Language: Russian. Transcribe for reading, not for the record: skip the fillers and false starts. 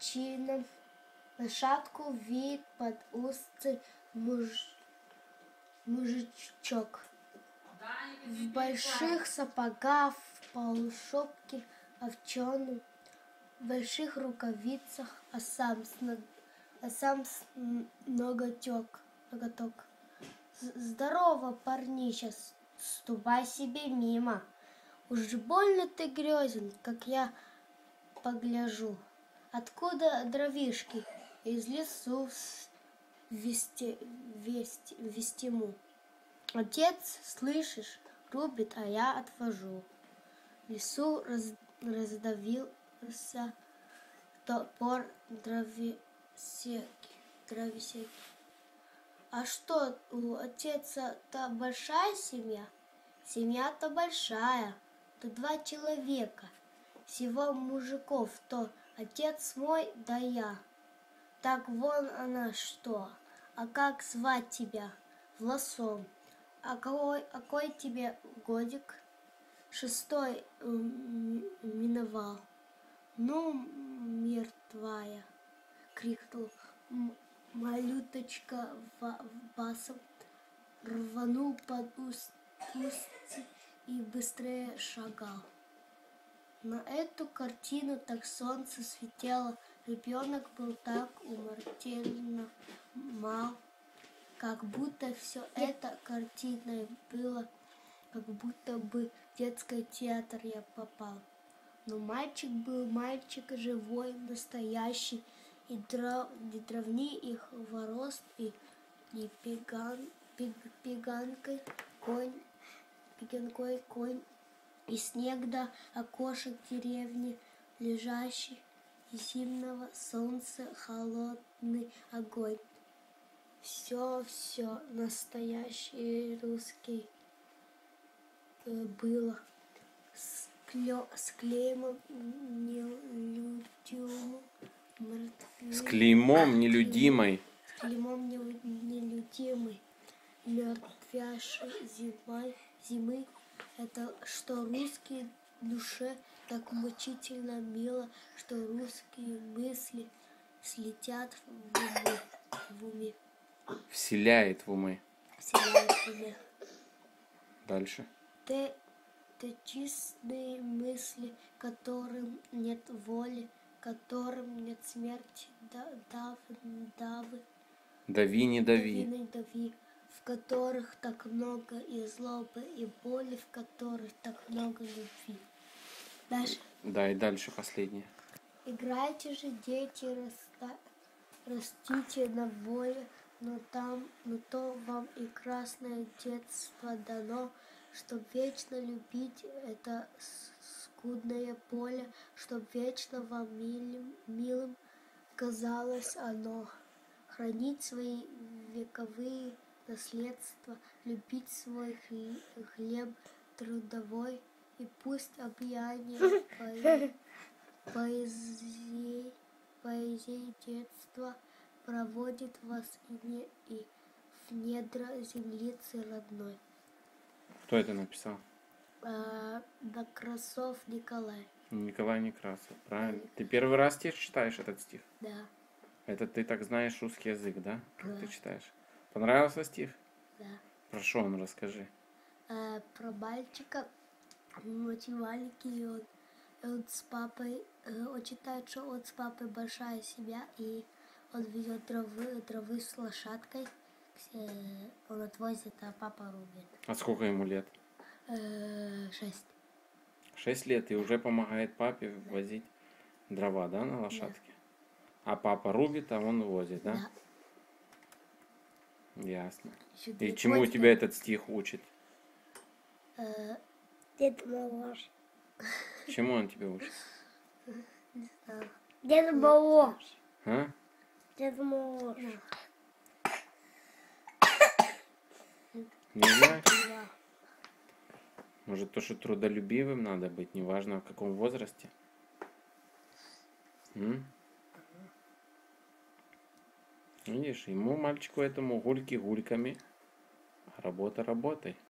морщинам, лошадку вид под узцы мужичок. В больших сапогах, в полушубке овченом, в больших рукавицах, а сам с ноготок. Здорово, парниша, ступай себе мимо. Уж больно ты грозен, как я погляжу. Откуда дровишки? Из лесу вестиму. Отец, слышишь, рубит, а я отвожу. В лесу раздавился топор дровесеки. А что, у отца-то большая семья? Семья-то большая, то 2 человека. Всего мужиков, то отец мой, да я. Так вон она что. А как звать тебя? Власом. А какой тебе годик? 6 миновал. Ну, мертвая, крикнул малюточка басом, рванул под устье и быстрее шагал. На эту картину так солнце светило, ребенок был так уморительно мал, как будто все это картиной было, как будто бы в детский театр я попал. Но мальчик был мальчик живой, настоящий, и дровни их ворос, и пеганкой конь, и снег до окошек деревни, лежащий, и зимнего солнца холодный огонь. Все настоящий русский было. С клеймом нелюдимой. С клеймом нелюдимой. С клеймом нелюдимой. Мертвящей зимы. Это что русской душе так мучительно мило, что русские мысли слетят в уме. Вселяет в умы. Вселяет в уме. Дальше. Те чистые мысли, которым нет воли, которым нет смерти, Дави, не дави. В которых так много и злобы, и боли, в которых так много любви. Дальше. Да, и дальше последнее. Играйте же, дети, растите на воле, но то вам и красное детство дано, чтоб вечно любить это скудное поле, чтоб вечно вам милым казалось оно, хранить свои вековые наследства, любить свой хлеб трудовой, и пусть объяние поэзии детства проводит вас и в недра землицы родной. Кто это написал? Некрасов Николай. Николай Некрасов, правильно? Ты первый раз стих читаешь этот стих? Да. Это ты так знаешь русский язык, да? Как Да. ты читаешь? Понравился стих? Да. Про что он, расскажи. Про мальчика, очень маленький, он с папой, он считает, что он с папой большая семья, и он везет травы с лошадкой, он отвозит, а папа рубит. А сколько ему лет? 6. 6 лет, и уже помогает папе возить дрова, да, на лошадке? Да. А папа рубит, а он возит, да? Да. Ясно. И чему у тебя этот стих учит? Дед Мороз. Чему он тебя учит? Не знаю. Дед Мороз. А? Дед Мороз. Не знаешь? Да. Может, то, что трудолюбивым надо быть, неважно в каком возрасте? Видишь, ему, мальчику этому, гульки гульками, а работа работой.